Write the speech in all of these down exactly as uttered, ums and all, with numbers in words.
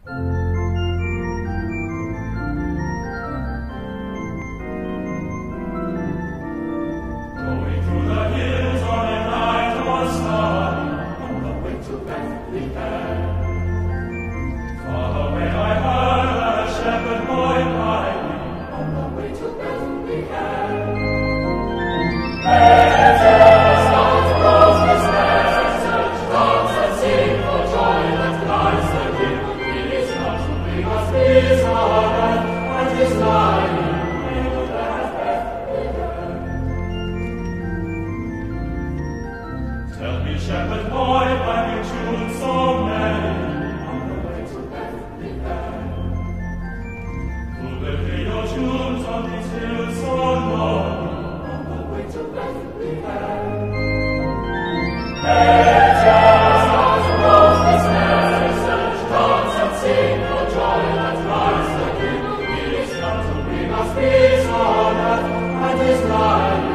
Shepherd boy, by your tune so merry, on the way to Bethlehem. Who will hear your tunes on these hills so lonely, on the way to Bethlehem? Let your stars roll this message, dance and sing for joy that Christ the King is come to bring us peace on earth, and His life.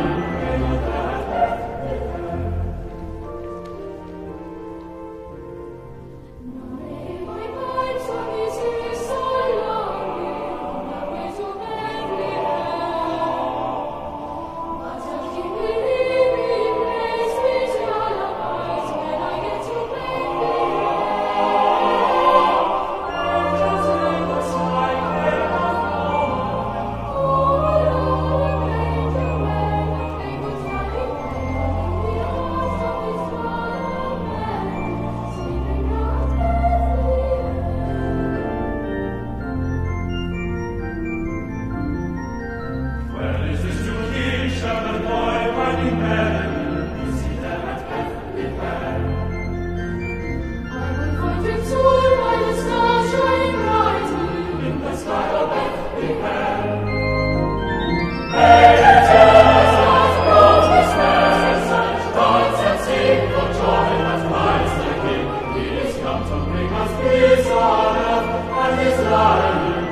Peace on earth, and His life.